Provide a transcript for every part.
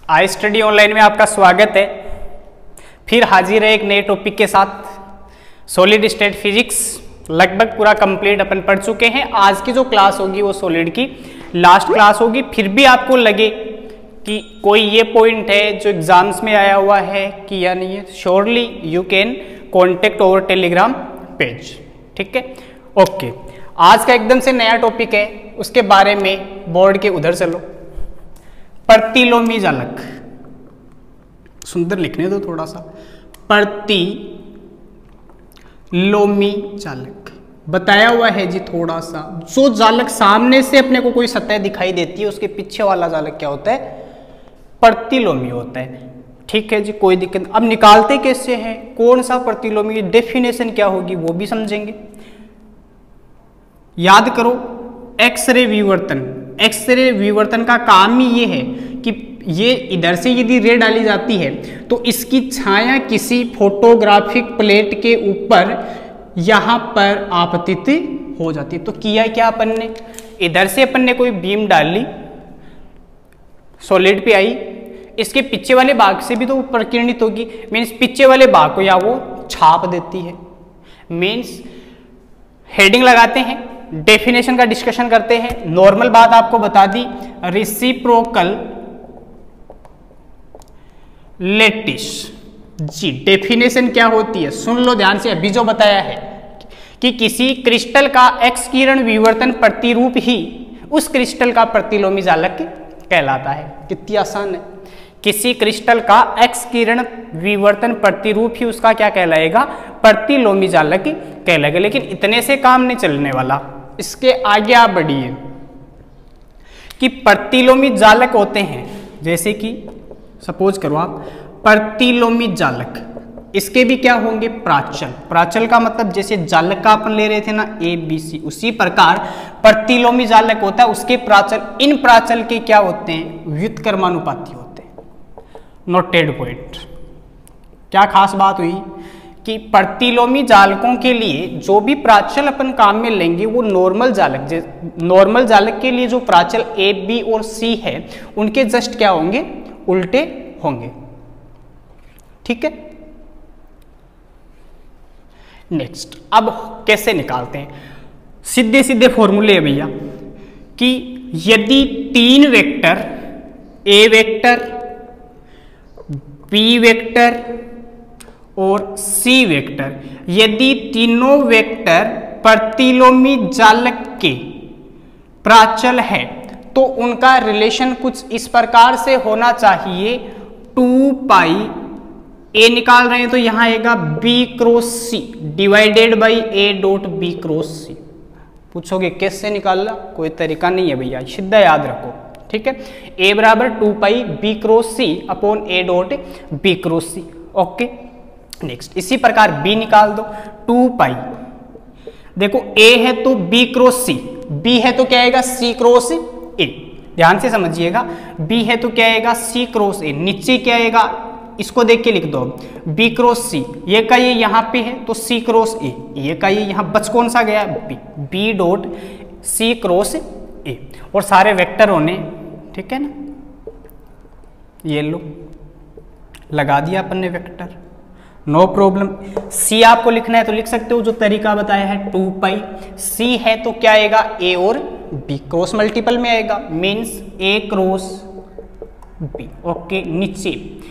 I study online में आपका स्वागत है। फिर हाजिर है एक नए टॉपिक के साथ। सॉलिड स्टेट फिजिक्स लगभग पूरा कंप्लीट अपन पढ़ चुके हैं। आज की जो क्लास होगी वो सॉलिड की लास्ट क्लास होगी। फिर भी आपको लगे कि कोई ये पॉइंट है जो एग्जाम्स में आया हुआ है कि या नहीं है, surely you can contact over Telegram page. ठीक है, ओके। आज का एकदम से नया टॉपिक है, उसके बारे में बोर्ड के उधर चलो। प्रतिलोमी जालक, सुंदर लिखने दो थोड़ा सा। प्रतिलोमी जालक बताया हुआ है जी थोड़ा सा। जो जालक सामने से अपने को कोई सतह दिखाई देती है उसके पीछे वाला जालक क्या होता है? प्रतिलोमी होता है। ठीक है जी, कोई दिक्कत। अब निकालते कैसे हैं, कौन सा प्रतिलोमी, डेफिनेशन क्या होगी वो भी समझेंगे। याद करो, एक्सरे विवर्तन। एक्सरे विवर्तन का काम ही ये है कि ये इधर से यदि रे डाली जाती है तो इसकी छाया किसी फोटोग्राफिक प्लेट के ऊपर यहां पर आपतित हो जाती है। तो किया क्या अपन ने, इधर से अपन ने कोई बीम डाल ली, सॉलिड पे आई, इसके पीछे वाले भाग से भी तो प्रकिरणित होगी। मीन्स पीछे वाले भाग को या वो छाप देती है। मीन्स हेडिंग लगाते हैं, डेफिनेशन का डिस्कशन करते हैं। नॉर्मल बात आपको बता दी, रेसिप्रोकल लैटिस जी। डेफिनेशन क्या होती है सुन लो ध्यान से। अभी जो बताया है कि किसी क्रिस्टल का एक्स किरण विवर्तन प्रतिरूप ही उस क्रिस्टल का प्रतिलोमी जालक कहलाता है। कितनी आसान है। किसी क्रिस्टल का एक्स किरण विवर्तन प्रतिरूप ही उसका क्या कहलाएगा? प्रतिलोमी जालक कहलाएगा। लेकिन इतने से काम नहीं चलने वाला, इसके आगे आप बढ़िए कि प्रतिलोमी जालक होते हैं, जैसे कि सपोज करो आप प्रतिलोमी जालक, इसके भी क्या होंगे? प्राचल। प्राचल का मतलब जैसे जालक का अपन ले रहे थे ना ए बी सी, उसी प्रकार प्रतिलोमी जालक होता है, उसके प्राचल। इन प्राचल के क्या होते हैं? व्युत्क्रमानुपाती होते हैं। Noted point. क्या खास बात हुई कि प्रतिलोमी जालकों के लिए जो भी प्राचल अपन काम में लेंगे वो नॉर्मल जालक, नॉर्मल जालक के लिए जो प्राचल ए बी और सी है उनके जस्ट क्या होंगे? उल्टे होंगे। ठीक है, नेक्स्ट। अब कैसे निकालते हैं? सीधे सीधे फॉर्मूले है भैया कि यदि तीन vector A vector, B vector और सी वेक्टर, यदि तीनों वेक्टर प्रतिलोमी जालक के प्राचल है तो उनका रिलेशन कुछ इस प्रकार से होना चाहिए। 2 पाई ए निकाल रहे हैं तो यहां आएगा B cross C divided by A dot B cross C. पूछोगे कैसे निकालना, कोई तरीका नहीं है भैया, सीधा याद रखो। ठीक है, ए बराबर 2 pi B cross C upon A dot B cross C. Okay, next. इसी प्रकार बी निकाल दो, 2 पाई, देखो ए है तो बी क्रॉस सी, बी है तो क्या आएगा? C cross A. ध्यान से समझिएगा, बी है तो क्या आएगा? C cross A. नीचे क्या आएगा? इसको देख के लिख दो, बी क्रॉस सी, ये का ये यहां पे है तो सी क्रॉस ए, ये का ये यहां बच कौन सा गया? B, B dot C cross A. और सारे वेक्टर होने, ठीक है ना, ये लो लगा दिया अपन ने वेक्टर, नो प्रॉब्लम। सी आपको लिखना है तो लिख सकते हो, जो तरीका बताया है 2 पाई। सी है तो क्या आएगा? ए और बी, क्रॉस मल्टीपल में आएगा, means A cross B. Okay, नीचे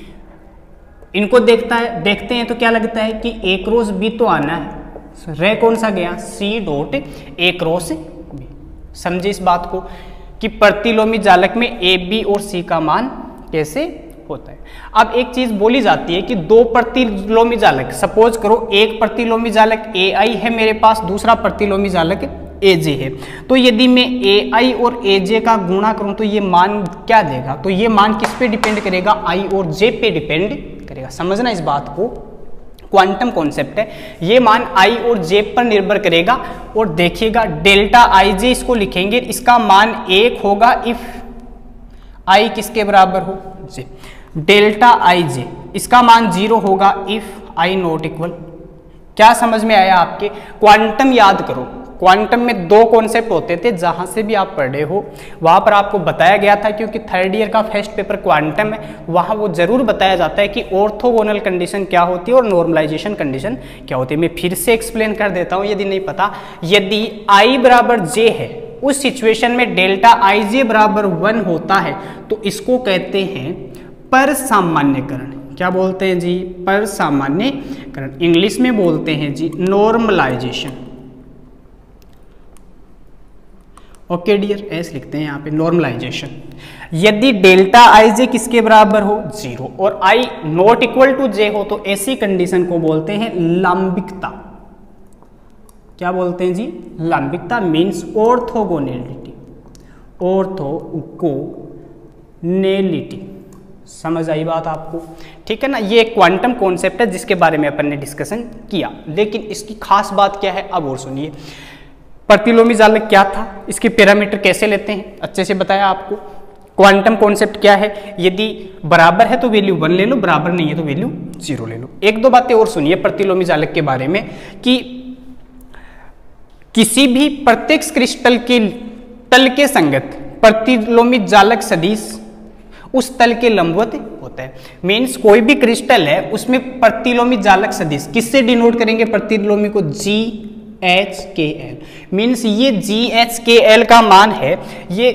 इनको देखते हैं तो क्या लगता है कि ए क्रॉस बी तो आना है, रे कौन सा गया? C dot A cross B. समझे इस बात को कि प्रतिलोमी जालक में ए बी और सी का मान कैसे होता है। अब एक चीज बोली जाती है कि दो प्रतिलोमी जालक, सपोज करो एक प्रतिलोमी जालक ए आई है मेरे पास, दूसरा प्रतिलोमी जालक ए जे है, तो यदि मैं ए आई और ए जे का गुणा करूं तो ये मान क्या देगा? तो ये मान किस पे डिपेंड करेगा? आई और जे पे डिपेंड करेगा। समझना इस बात को, क्वांटम कॉन्सेप्ट है। ये मान आई और जे पर निर्भर करेगा। और देखिएगा डेल्टा आई जे इसको लिखेंगे, इसका मान 1 होगा इफ आई किसके बराबर हो? जे। डेल्टा आई जे इसका मान 0 होगा इफ आई नॉट इक्वल। क्या समझ में आया आपके? क्वांटम याद करो, क्वांटम में दो कॉन्सेप्ट होते थे, जहां से भी आप पढ़े हो वहां पर आपको बताया गया था, क्योंकि थर्ड ईयर का फर्स्ट पेपर क्वांटम है, वहां वो जरूर बताया जाता है कि ऑर्थोगोनल कंडीशन क्या होती है और नॉर्मलाइजेशन कंडीशन क्या होती है। मैं फिर से एक्सप्लेन कर देता हूं यदि नहीं पता। यदि I बराबर J है, उस सिचुएशन में डेल्टा IJ बराबर 1 होता है, तो इसको कहते हैं पर सामान्यकरण। क्या बोलते हैं जी? पर सामान्यकरण। इंग्लिश में बोलते हैं जी नॉर्मलाइजेशन। ओके डियर, ऐसे लिखते हैं यहाँ पे नॉर्मलाइजेशन। यदि डेल्टा IJ किसके बराबर हो? 0, और I not equal to J हो, तो ऐसी कंडीशन को बोलते हैं लांबिकता। क्या बोलते हैं जी? लांबिकता मीन्स ऑर्थोगोनैलिटी। ऑर्थोगोनैलिटी, समझ आई बात आपको? ठीक है ना। ये एक क्वांटम कॉन्सेप्ट है जिसके बारे में अपन ने डिस्कशन किया, लेकिन इसकी खास बात क्या है अब और सुनिए। प्रतिलोमी जालक क्या था, इसके पैरामीटर कैसे लेते हैं, अच्छे से बताया आपको। क्वांटम कॉन्सेप्ट क्या है, यदि बराबर है तो वैल्यू 1 ले लो, बराबर नहीं है तो वैल्यू 0 ले लो। एक दो बातें और सुनिए प्रतिलोमी जालक के बारे में, कि किसी भी प्रत्यक्ष क्रिस्टल के तल के संगत प्रतिलोमी जालक सदिश उस तल के लंबवत होता है। मीन्स कोई भी क्रिस्टल है उसमें प्रतिलोमी जालक सदिश किससे डिनोट करेंगे? प्रतिलोमी को GHKL। मीन्स ये GHKL का मान है, ये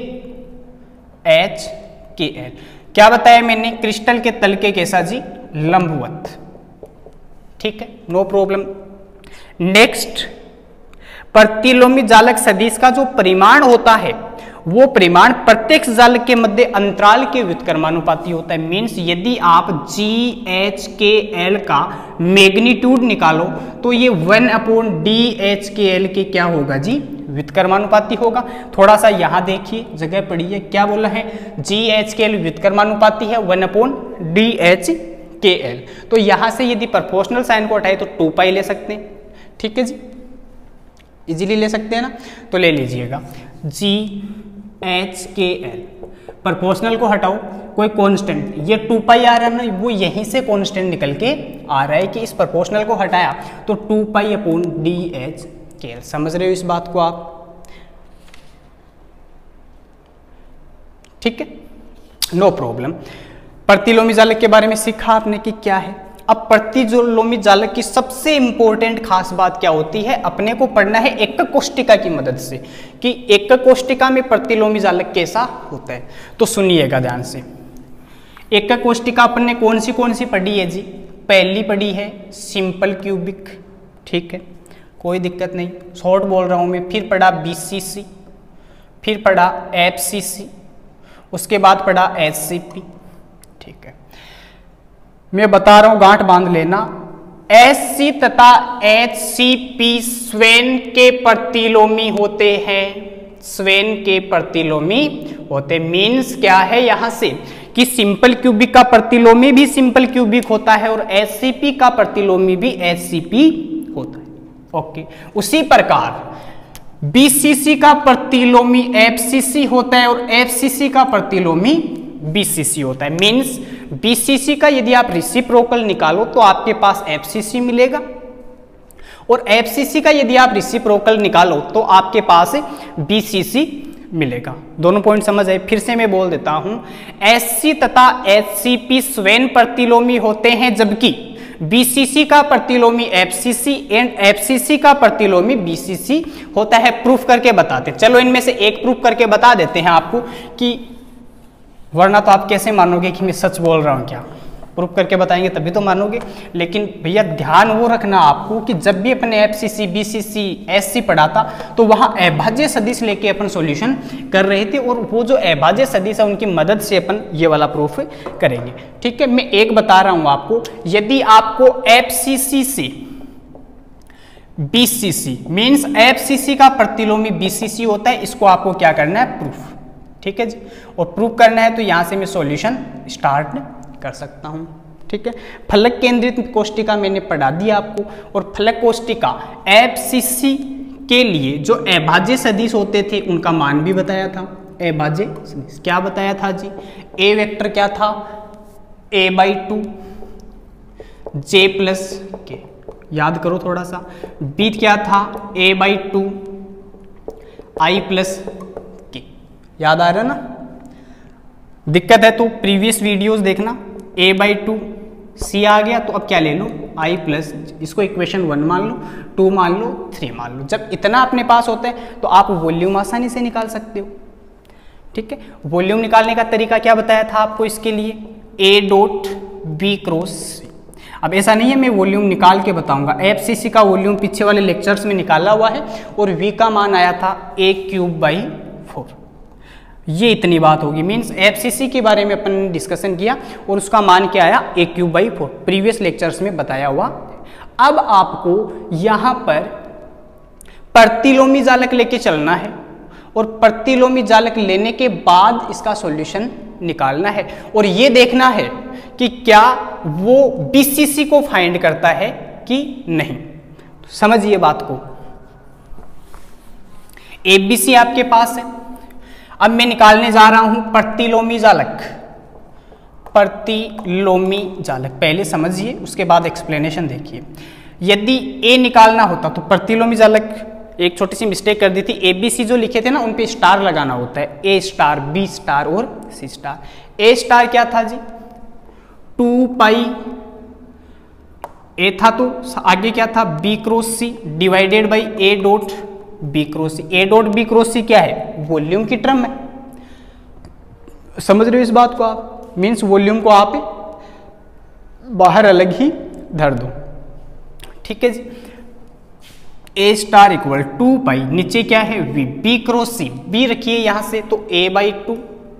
HKL। क्या बताया मैंने? क्रिस्टल के तल के कैसा जी? लंबवत। ठीक है, नो प्रॉब्लम। नेक्स्ट, प्रतिलोमी जालक सदिश का जो परिमाण होता है वो परिमाण प्रत्येक जालक के मध्य अंतराल के व्युत्क्रमानुपाती होता है। मीन्स यदि आप GHKL का मैग्नीट्यूड निकालो तो ये 1/DHKL के क्या होगा जी? व्युत्क्रमानुपाती होगा। थोड़ा सा यहाँ देखिए, जगह पड़ी है, क्या बोला है? GHKL व्युत्क्रमानुपाती है 1/DHKL। तो यहाँ से यदि प्रोपोर्शनल साइन को हटाए तो 2π ले सकते हैं। ठीक है जी, इजीली ले सकते हैं ना, तो ले लीजिएगा GHKL। प्रोपोर्शनल को हटाओ, कोई कांस्टेंट, ये 2π आ रहा है ना, वो यहीं से कांस्टेंट निकल के आ रहा है कि इस प्रोपोर्शनल को हटाया तो 2π/DHKL। समझ रहे हो इस बात को आप? ठीक है, नो प्रॉब्लम। प्रतिलोमी जालक के बारे में सीखा आपने कि क्या है। अब प्रतिलोमी जालक की सबसे इंपॉर्टेंट खास बात क्या होती है, अपने को पढ़ना है एकक कोष्टिका की मदद से, कि एकक कोष्टिका में प्रतिलोमी जालक कैसा होता है। तो सुनिएगा ध्यान से। एकक कोष्टिका अपन ने कौन सी पढ़ी है जी? पहली पढ़ी है सिंपल क्यूबिक। ठीक है, कोई दिक्कत नहीं, शॉर्ट बोल रहा हूं मैं। फिर पढ़ा BCC, फिर पढ़ा FCC, उसके बाद पढ़ा HCP। ठीक है, मैं बता रहा हूं, गांठ बांध लेना। SC तथा HCP स्वेन के प्रतिलोमी होते हैं। स्वेन के प्रतिलोमी होते, मीन्स क्या है यहां से कि सिंपल क्यूबिक का प्रतिलोमी भी सिंपल क्यूबिक होता है और HCP का प्रतिलोमी भी HCP होता है। ओके, उसी प्रकार BCC का प्रतिलोमी FCC होता है और FCC का प्रतिलोमी BCC होता है। मीन्स BCC का यदि आप रेसिप्रोकल निकालो तो आपके पास FCC मिलेगा, और FCC का यदि आप रेसिप्रोकल निकालो तो आपके पास BCC मिलेगा। दोनों पॉइंट समझ आए? फिर से मैं बोल देता हूं, SC तथा HCP स्वेन प्रतिलोमी होते हैं, जबकि BCC का प्रतिलोमी FCC एंड FCC का प्रतिलोमी BCC होता है। प्रूफ करके बताते, चलो इनमें से एक प्रूफ करके बता देते हैं आपको, कि वरना तो आप कैसे मानोगे कि मैं सच बोल रहा हूं। क्या प्रूफ करके बताएंगे तभी तो मानोगे। लेकिन भैया ध्यान वो रखना आपको कि जब भी अपने FCC, BCC, SC पढ़ा था तो वहां अभाज्य सदिश लेके अपन सॉल्यूशन कर रहे थे, और वो जो अभाज्य सदिश है उनकी मदद से अपन ये वाला प्रूफ करेंगे। ठीक है, मैं एक बता रहा हूं आपको, यदि आपको FCC से BCC मीन्स FCC का प्रतिलोमी BCC होता है, इसको आपको क्या करना है? प्रूफ। ठीक है जी, और प्रूफ करना है तो यहां से मैं सॉल्यूशन स्टार्ट कर सकता हूं। ठीक है, फलक केंद्रित कोष्टिका मैंने पढ़ा दिया आपको, और फलक कोष्टिका FCC के लिए जो अभाज्य सदिश होते थे उनका मान भी बताया था। अभाज्य सदिश क्या बताया था जी? A वेक्टर क्या था? A/2 J+K। याद करो थोड़ा सा। B क्या था? A/2 आई प्लस के। याद आ रहा ना? दिक्कत है तो प्रीवियस वीडियोस देखना। a/2 c आ गया तो अब क्या ले लो, i प्लस, इसको इक्वेशन 1 मान लो, 2 मान लो, 3 मान लो। जब इतना अपने पास होता है तो आप वॉल्यूम आसानी से निकाल सकते हो। ठीक है, वॉल्यूम निकालने का तरीका क्या बताया था आपको इसके लिए, a dot b cross c। अब ऐसा नहीं है मैं वॉल्यूम निकाल के बताऊंगा, एफसीसी का वॉल्यूम पीछे वाले लेक्चर्स में निकाला हुआ है और v का मान आया था a³/4। ये इतनी बात होगी, मीन्स एफसीसी के बारे में अपन ने डिस्कशन किया और उसका मान क्या आया, a³/4, प्रीवियस लेक्चर्स में बताया हुआ। अब आपको यहां पर प्रतिलोमी जालक लेके चलना है और प्रतिलोमी जालक लेने के बाद इसका सॉल्यूशन निकालना है और ये देखना है कि क्या वो बीसीसी को फाइंड करता है कि नहीं। तो समझिए बात को, एबीसी आपके पास है। अब मैं निकालने जा रहा हूं प्रतिलोमी जालक। प्रतिलोमी जालक पहले समझिए, उसके बाद एक्सप्लेनेशन देखिए। यदि ए निकालना होता तो प्रतिलोमी जालक, एक छोटी सी मिस्टेक कर दी थी, एबीसी जो लिखे थे ना उन पे स्टार लगाना होता है, ए स्टार, बी स्टार और सी स्टार। ए स्टार क्या था जी, 2 पाई ए था, तो आगे क्या था, B cross C divided by A dot B cross C. A dot B cross C क्या है, वॉल्यूम की टर्म है। समझ रहे हो इस बात को आप, मीन्स वॉल्यूम को आप बाहर अलग ही धर दो। ठीक है जी, ए स्टार इक्वल 2 पाई, नीचे क्या है V, B cross C, B रखिए यहां से तो a/2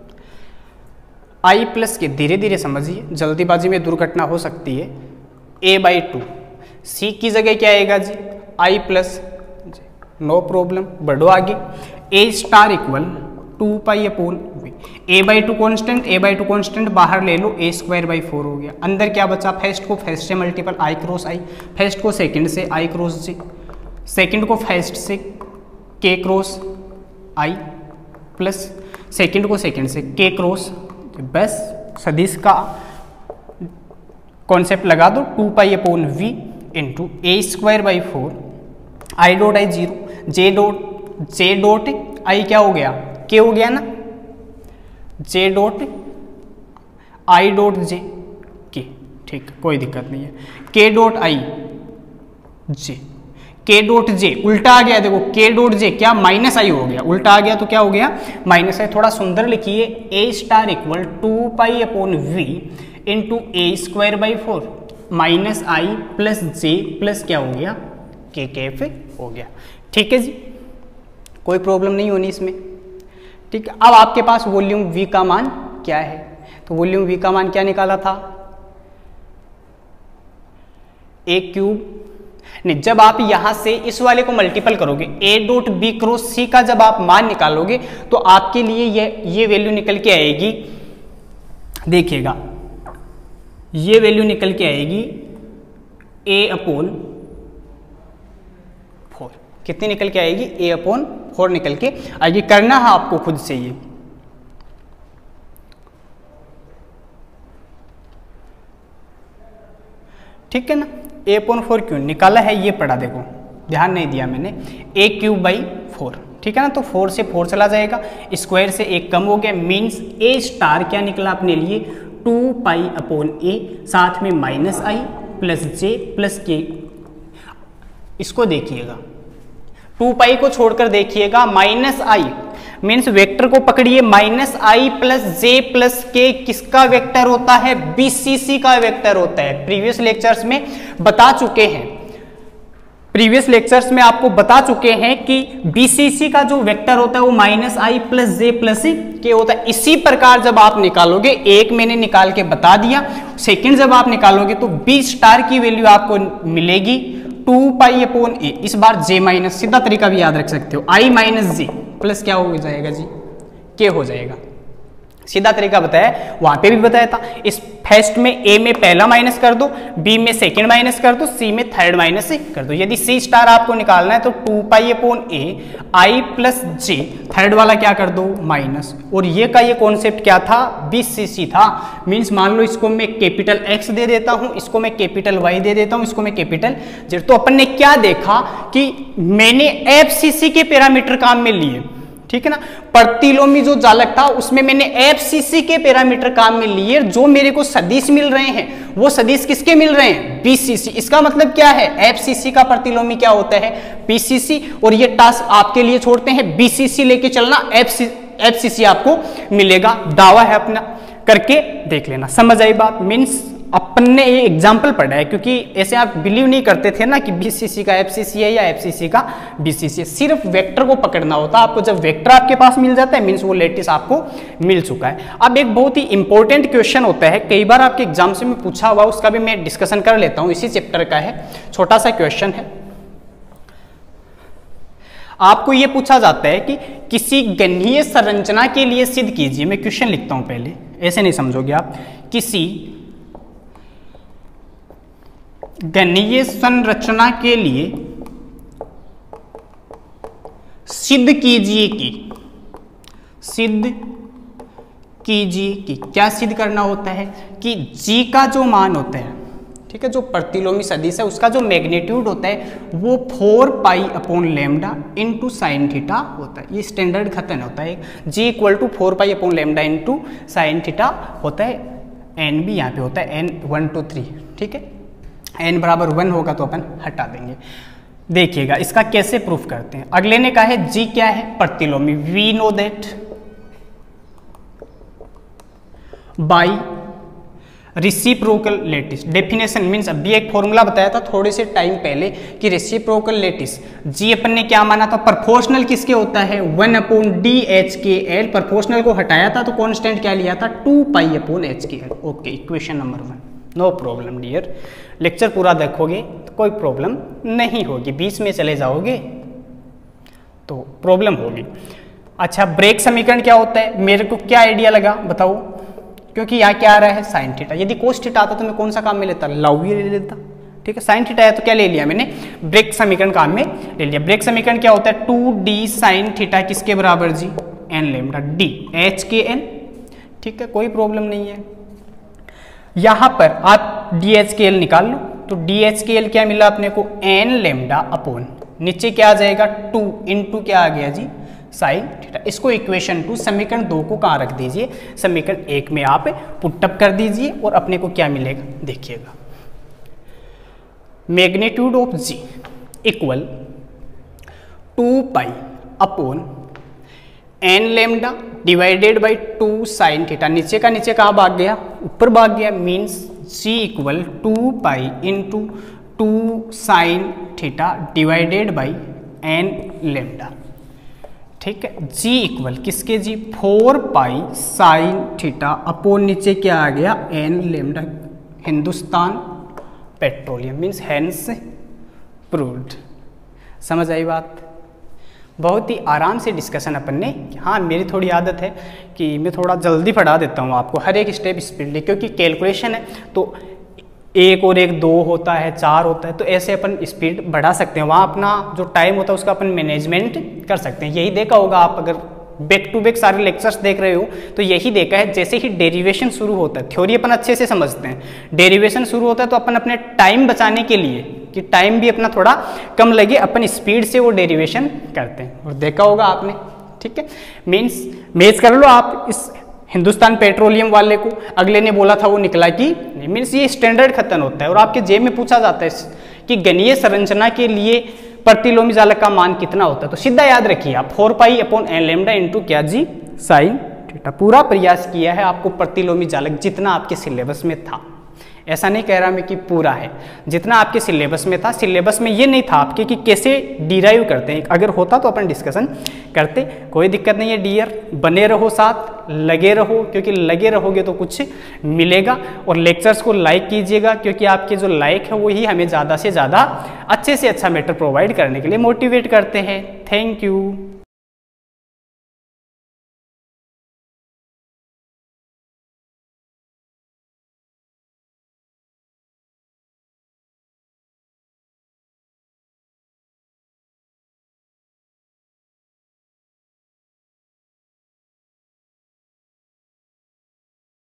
आई प्लस के, धीरे धीरे समझिए, जल्दीबाजी में दुर्घटना हो सकती है। a/2 सी की जगह क्या आएगा जी, आई प्लस, नो प्रॉब्लम, बढ़ो आगे। A star equal 2 pi upon V, a/2 constant, a/2 constant बाहर ले लो, a²/4 हो गया। अंदर क्या बचा, फर्स्ट को फर्स्ट से multiple I cross I, first को सेकंड से आई क्रॉस जे, सेकंड को फर्स्ट से K cross I plus second को सेकंड से के क्रॉस। बस सदिश का कॉन्सेप्ट लगा दो, 2 pi upon V into a²/4 I dot I 0, J dot I क्या हो गया, के हो गया ना, जे डॉट आई डॉट जे के। ठीक, कोई दिक्कत नहीं है। के डॉट आई जे, के डॉट जे उल्टा आ गया, देखो के डॉट जे क्या माइनस आई हो गया, उल्टा आ गया तो क्या हो गया, माइनस आई। थोड़ा सुंदर लिखिए, A star equal 2 pi upon V into a²/4 minus I plus J plus क्या हो गया, के कैफ हो गया। ठीक है जी, कोई प्रॉब्लम नहीं होनी इसमें। ठीक है, अब आपके पास वॉल्यूम वी का मान क्या है, तो वॉल्यूम वी का मान क्या निकाला था, a³ नहीं, जब आप यहां से इस वाले को मल्टीपल करोगे, a डॉट बी क्रॉस सी का जब आप मान निकालोगे तो आपके लिए ये वैल्यू निकल के आएगी, देखिएगा ये वैल्यू निकल के आएगी a/4। कितनी निकल के आएगी, a/4 निकल के आएगी। करना है आपको खुद से ये, ठीक है ना। a/4 क्यों निकाला है ये पढ़ा, देखो ध्यान नहीं दिया मैंने, a³/4, ठीक है ना। तो 4 से 4 चला जाएगा, स्क्वायर से 1 कम हो गया, मीन्स a स्टार क्या निकला अपने लिए, 2 पाई अपॉन a, साथ में minus I plus J plus K. इसको देखिएगा, 2 पाई को छोड़कर देखिएगा, माइनस आई मीन्स वेक्टर को पकड़िए, minus I plus J plus K किसका वेक्टर होता है, बीसीसी का वेक्टर होता है। प्रीवियस लेक्चर्स में बता चुके हैं, प्रीवियस लेक्चर्स में आपको बता चुके हैं कि बीसीसी का जो वेक्टर होता है वो minus I plus J plus K होता है। इसी प्रकार जब आप निकालोगे, एक मैंने निकाल के बता दिया, सेकंड जब आप निकालोगे तो बी स्टार की वैल्यू आपको मिलेगी 2 पाई अपॉन ए, इस बार जे माइनस, सीधा तरीका भी याद रख सकते हो, आई माइनस जे प्लस क्या हो जाएगा जी, के हो जाएगा। सीधा तरीका बताया, वहां पे भी बताया था। इस फर्स्ट में ए में पहला माइनस कर दो, बी में सेकंड माइनस कर दो, सी में थर्ड माइनस कर दो। यदि सी स्टार आपको निकालना है तो 2 pi upon A I plus J, third वाला क्या कर दो माइनस। और ये का ये कॉन्सेप्ट क्या था, बीसीसी था। मींस मान लो इसको मैं कैपिटल एक्स दे देता हूं, इसको मैं कैपिटल वाई दे देता हूं, इसको मैं कैपिटल जेड। तो अपन ने क्या देखा कि मैंने एफसीसी के पैरामीटर काम में लिए, ठीक है ना। प्रतिलोमी जो जालक था उसमें मैंने एफसीसी के पैरामीटर काम में लिए। जो मेरे को सदिश मिल रहे हैं वो सदिश किसके मिल रहे हैं, बीसीसी। इसका मतलब क्या है, एफसीसी का प्रतिलोमी क्या होता है, बीसीसी। और ये टास्क आपके लिए छोड़ते हैं, बीसीसी लेके चलना, एफसीसी आपको मिलेगा। दावा है अपना, करके देख लेना। समझ आई बात। मीन्स अपन ने ये एग्जाम्पल पढ़ा है, क्योंकि ऐसे आप बिलीव नहीं करते थे ना कि बीसीसी का एफसीसी है या एफसीसी का बीसीसी है। सिर्फ वेक्टर को पकड़ना होता है आपको। जब वेक्टर आपके पास मिल जाता है मीन्स वो लेटिस आपको मिल चुका है। अब एक बहुत ही इंपॉर्टेंट क्वेश्चन होता है, कई बार आपके एग्जाम से में पूछा हुआ, उसका भी मैं डिस्कशन कर लेता हूँ। इसी चैप्टर का है, छोटा सा क्वेश्चन है। आपको ये पूछा जाता है कि किसी गणीय संरचना के लिए सिद्ध कीजिए। मैं क्वेश्चन लिखता हूं पहले, ऐसे नहीं समझोगे आप। किसी गणीय संरचना के लिए सिद्ध कीजिए कि क्या सिद्ध करना होता है कि जी का जो मान होता है, ठीक है, जो प्रतिलोमी सदिश है उसका जो मैग्नीट्यूड होता है वो 4 pi upon lambda into sine theta होता है। ये स्टैंडर्ड कथन होता है। G equal to 4 pi upon lambda into sine theta होता है। एन भी यहाँ पे होता है, एन 1 2 3, ठीक है। एन बराबर 1 होगा तो अपन हटा देंगे। देखिएगा इसका कैसे प्रूफ करते हैं। अगले ने कहा है जी क्या है, प्रतिलोमी। We know that by reciprocal lattice. Definition means अभी एक फॉर्मूला बताया था थोड़े से टाइम पहले कि रेसिप्रोकल लेटिस जी अपन ने क्या माना था, प्रोपोर्शनल किसके होता है, 1 अपॉन D H K L. Proportional को हटाया था तो कांस्टेंट क्या लिया था, 2 pi upon H K L. Okay, equation number 1। No problem dear. Lecture पूरा देखोगे तो कोई प्रॉब्लम नहीं होगी, बीच में चले जाओगे तो प्रॉब्लम होगी। अच्छा, ब्रेक समीकरण क्या होता है, मेरे को क्या आइडिया लगा बताओ, क्योंकि यहाँ क्या आ रहा है साइन थीटा। यदि कोस थीटा आता तो मैं कौन सा काम में लेता, लव ले लेता, ठीक है। साइन थीटा है तो क्या ले लिया मैंने, ब्रेक समीकरण काम में ले लिया। ब्रेक समीकरण क्या होता है, 2d साइन थीटा किसके बराबर जी, N lambda D H K N, ठीक है, कोई प्रॉब्लम नहीं है। यहां पर आप डी एच के एल निकाल लो तो डी एच के एल क्या मिला अपने को, एन लेम्डा अपॉन नीचे क्या आ जाएगा 2 इंटू क्या आ गया जी साइन थीटा। इसको इक्वेशन 2 समीकरण 2 को कहाँ रख दीजिए, समीकरण 1 में आप पुटअप कर दीजिए और अपने को क्या मिलेगा देखिएगा। Magnitude of G equal 2 pi upon N lambda divided by 2 sine theta. नीचे का नीचे कहाँ भाग गया, ऊपर भाग गया। Means G equal 2 pi into 2 sine theta divided by N lambda, ठीक है। जी इक्वल किसके जी, 4 पाई साइन थीटा अपॉन नीचे क्या आ गया N lambda. Hindustan Petroleum means hence proved. समझ आई बात। बहुत ही आराम से डिस्कशन अपन ने। हाँ, मेरी थोड़ी आदत है कि मैं थोड़ा जल्दी पढ़ा देता हूँ आपको, हर एक स्टेप स्पीडली, क्योंकि कैलकुलेशन है तो 1 और 1 2 होता है, 4 होता है, तो ऐसे अपन स्पीड बढ़ा सकते हैं। वहाँ अपना जो टाइम होता है उसका अपन मैनेजमेंट कर सकते हैं। यही देखा होगा आप, अगर बैक टू बैक सारे लेक्चर्स देख रहे हो तो यही देखा है। जैसे ही डेरिवेशन शुरू होता है, थ्योरी अपन अच्छे से समझते हैं, डेरिवेशन शुरू होता है तो अपन अपने टाइम बचाने के लिए कि टाइम भी अपना थोड़ा कम लगे, अपन स्पीड से वो डेरिवेशन करते हैं। और देखा होगा आपने, ठीक है। मीन्स मैच कर लो आप इस हिंदुस्तान पेट्रोलियम वाले को, अगले ने बोला था वो निकला कि नहीं। मीन्स ये स्टैंडर्ड कथन होता है। और आपके जेब में पूछा जाता है कि गणीय संरचना के लिए प्रतिलोमी जालक का मान कितना होता है, तो सीधा याद रखिए आप 4 pi upon N lambda into क्या जी साइन थीटा। पूरा प्रयास किया है आपको प्रतिलोमी जालक जितना आपके सिलेबस में था। ऐसा नहीं कह रहा मैं कि पूरा है, जितना आपके सिलेबस में था। सिलेबस में ये नहीं था आपके कि कैसे डिराइव करते हैं, अगर होता तो अपन डिस्कशन करते। कोई दिक्कत नहीं है डियर, बने रहो साथ, लगे रहो, क्योंकि लगे रहोगे तो कुछ मिलेगा। और लेक्चर्स को लाइक कीजिएगा, क्योंकि आपके जो लाइक है वही हमें ज़्यादा से ज़्यादा अच्छे से अच्छा मैटर प्रोवाइड करने के लिए मोटिवेट करते हैं। Thank you.